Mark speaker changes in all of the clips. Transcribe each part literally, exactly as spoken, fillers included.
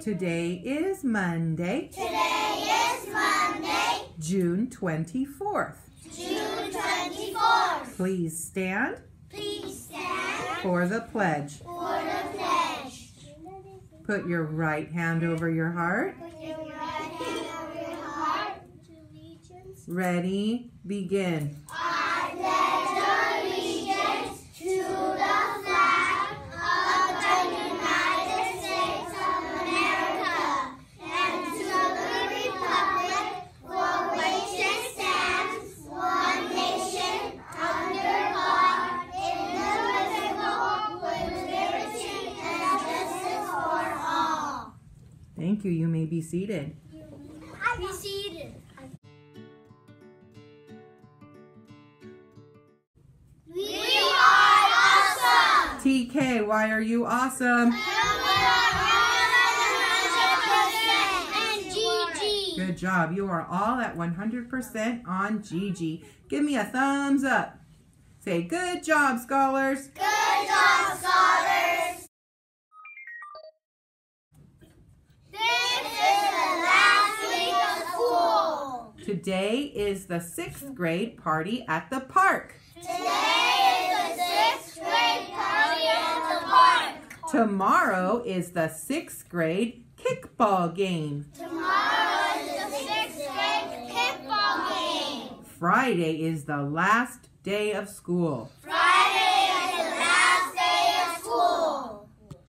Speaker 1: Today is Monday.
Speaker 2: Today is Monday,
Speaker 1: June twenty-fourth.
Speaker 2: June twenty-fourth.
Speaker 1: Please stand.
Speaker 2: Please stand
Speaker 1: For the pledge.
Speaker 2: for the pledge.
Speaker 1: Put your right hand over your heart.
Speaker 2: Put your right hand over your heart.
Speaker 1: Ready, begin.
Speaker 2: I pledge allegiance to the flag of the United States of America and to the republic for which it stands, one nation, under God, indivisible, with liberty and justice for all.
Speaker 1: Thank you. You may be seated.
Speaker 2: Be seated. We are awesome!
Speaker 1: T K, why are you awesome?
Speaker 2: And Gigi.
Speaker 1: Good job. You are all at one hundred percent on Gigi. Give me a thumbs up. Say, good job, scholars.
Speaker 2: Good job, scholars! This is the last week of school.
Speaker 1: Today is the sixth grade party at the park.
Speaker 2: Today is the sixth grade party at the park.
Speaker 1: Tomorrow is the sixth grade kickball game.
Speaker 2: Tomorrow is the sixth grade kickball game.
Speaker 1: Friday is the last day of school.
Speaker 2: Friday is the last day of school.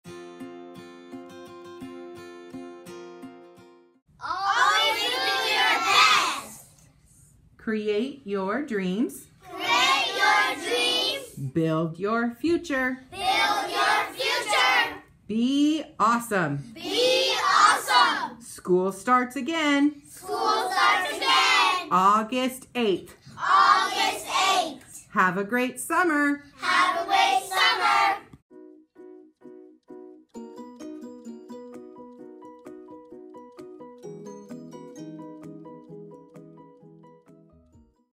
Speaker 2: Always do your best.
Speaker 1: Create your dreams.
Speaker 2: Create your dreams.
Speaker 1: Build your future.
Speaker 2: Build your future.
Speaker 1: Be awesome.
Speaker 2: Be awesome.
Speaker 1: School starts again.
Speaker 2: School starts again.
Speaker 1: August eighth.
Speaker 2: August eighth.
Speaker 1: Have a great summer.
Speaker 2: Have a great summer.